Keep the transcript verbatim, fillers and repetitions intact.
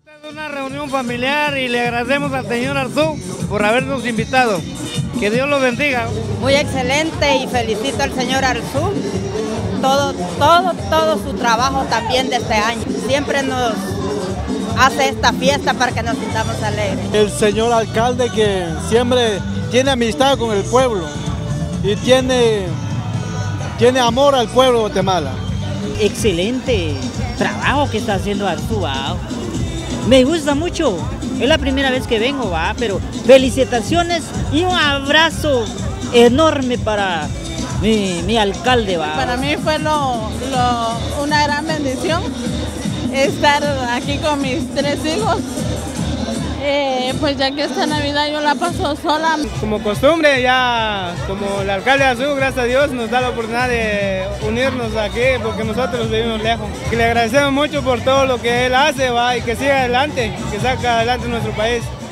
Esta es una reunión familiar y le agradecemos al señor Arzú por habernos invitado. Que Dios lo bendiga. Muy excelente y felicito al señor Arzú. Todo, todo, todo su trabajo también de este año. Siempre nos hace esta fiesta para que nos sintamos alegres. El señor alcalde que siempre tiene amistad con el pueblo y tiene, tiene amor al pueblo de Guatemala. Excelente trabajo que está haciendo Arzú, ¿va? Me gusta mucho, es la primera vez que vengo, va, pero felicitaciones y un abrazo enorme para mi, mi alcalde, va. Para mí fue lo, lo, una gran bendición estar aquí con mis tres hijos, eh, pues ya que esta Navidad yo la paso sola. Como costumbre, ya como el alcalde Arzú, gracias a Dios, nos da la oportunidad de unirnos aquí porque nosotros vivimos lejos. Que le agradecemos mucho por todo lo que él hace, va, y que siga adelante, que saca adelante nuestro país.